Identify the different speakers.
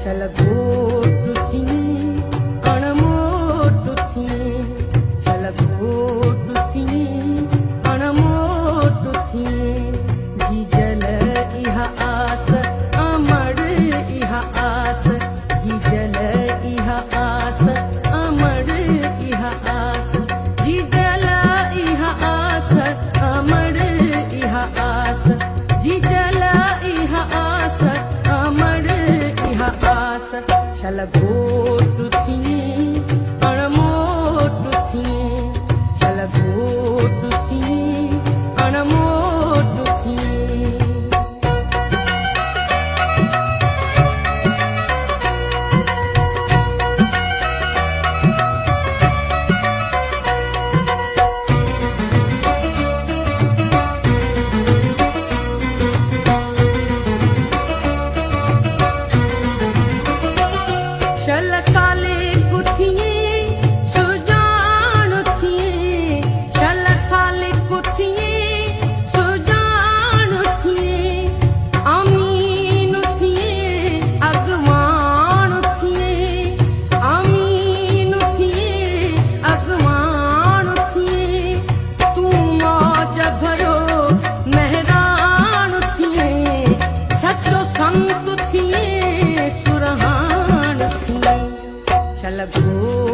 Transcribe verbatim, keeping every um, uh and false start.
Speaker 1: शलगोट थी अणमोट थी शलगोट थी अणमोट थी जी जल इह आस अमर इह आस जी जल इह आस अमर इह आस जी जल इह आस अमर इह आस जी जल इह आस अमर इह आस शलगोट थी अणमोट थी शलगोट थी अणमोट थी शल साले कुथिए सुजान थिए शल साले कुथिए सुजान थिए अमीन थिए अगवान थिए अमीन थिए अगवान थिए तू मौज भरो मेहरान थिए सचो संत थिए सुरहान थी शलगोट